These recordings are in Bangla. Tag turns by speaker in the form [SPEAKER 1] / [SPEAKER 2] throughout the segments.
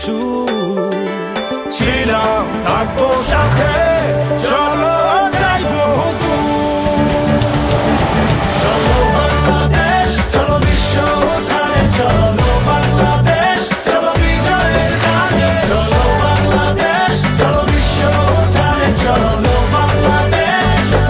[SPEAKER 1] সুর ছিলাম থাকবো সাথে চলো যাইবো চলো বাংলাদেশ চলো বিশ্ব উঠানে চলো বাংলাদেশ চলো বিজয়ের গানে চলো বাংলাদেশ চলো বিশ্ব উঠানে চলো বাংলাদেশ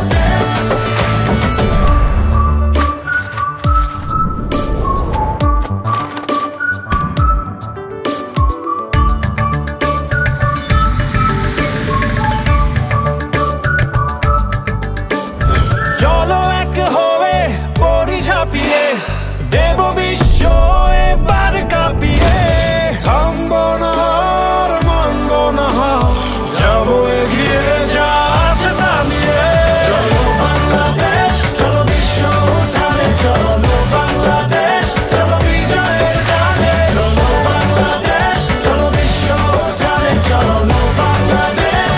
[SPEAKER 1] চলো এক হয়ে পড়ি ঝাঁপিয়ে দেব বিশ্ব এবার কাঁপিয়ে থামবো না আর মানবো না যাবো এগিয়ে যা আছে তা নিয়ে চলো বাংলাদেশ চলো বিশ্ব উঠানে চলো বাংলাদেশ চলো বিজয়ের গানে চলো বাংলাদেশ চলো বিশ্ব উঠানে চলো বাংলাদেশ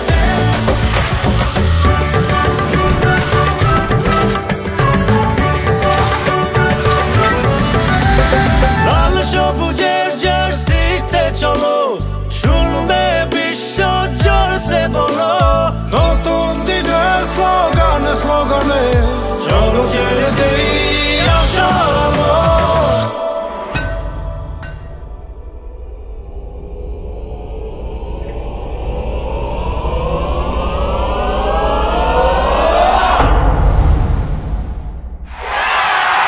[SPEAKER 1] লাল সবুজের জার্সিতে চলো শুনবে বিশ্ব জোরসে বলো নতুন দিনের স্লোগানে স্লোগানে চলো ছেড়ে দেই আশা আলো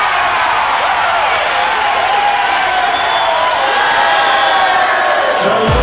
[SPEAKER 1] চলো